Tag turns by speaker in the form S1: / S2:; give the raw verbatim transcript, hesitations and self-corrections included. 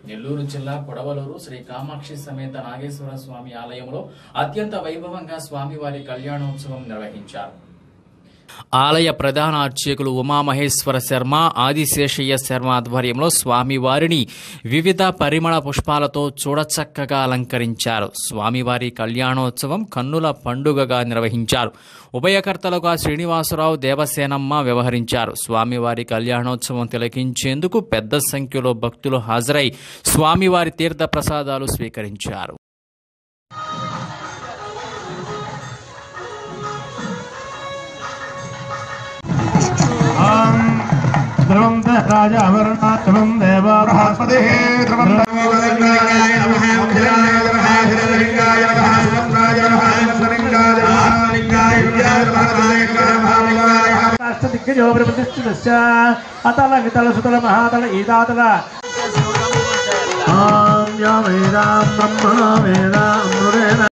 S1: నెల్లూరు జిల్లా కొడవలూరు శ్రీ కామాక్షి సమేత నాగేశ్వర స్వామి ఆలయంలో అత్యంత వైభవంగా స్వామివారి కళ్యాణోత్సవం నిర్వహించారు. ఆలయ ప్రధాన అర్చకులు ఉమామహేశ్వర శర్మ, ఆదిశేషయ్య శర్మ ఆధ్వర్యంలో స్వామివారిని వివిధ పరిమళ పుష్పాలతో చూడచక్కగా అలంకరించారు. స్వామివారి కళ్యాణోత్సవం కన్నుల పండుగగా నిర్వహించారు. ఉభయకర్తలుగా శ్రీనివాసరావు, దేవసేనమ్మ వ్యవహరించారు. స్వామివారి కళ్యాణోత్సవం తిలకించేందుకు పెద్ద సంఖ్యలో భక్తులు హాజరై స్వామివారి తీర్థ ప్రసాదాలు స్వీకరించారు.
S2: ध्रुवं राजा अमरनाथं देवा बृहस्पतिः ध्रुवं देवलिंगाय नमः अखिलाय नमः हिरण्यलिंगाय नमः सुमंत्राय नमः हिरण्यलिंगाय नमः लिंगाय विद्याय नमः अष्टदिग्गजो प्रतिष्ठितस्य अतल वितल सुतल महातल ईदातल आं या वेदां ब्रह्मणो वेदां